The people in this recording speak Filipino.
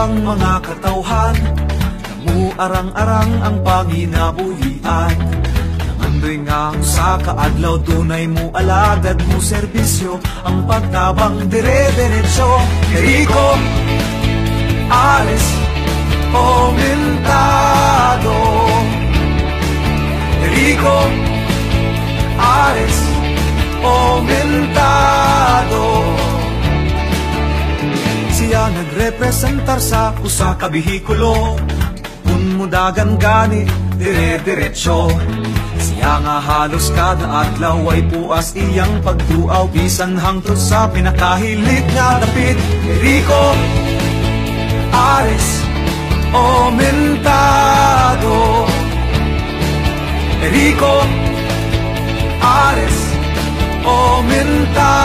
ang mga katawhan, namuarang-arang ang panginabuhian. Nangandoy nga sa kaadlaw, dunay mo alagad mo serbisyo, ang pagtabang dire-diretso. Jericho, Ares, Aumentado. Jericho, Ares, Aumentado. Siya nagrepresentar sa usa ka bihikulo, kun mudagan gani dire-diretso. Siya nga halos kada adlaw ay puas iyang pagduaw, bisan hangtod sa pinakahilit nga dapit. Jericho, Ares, Aumentado. Jericho, Ares, Aumentado.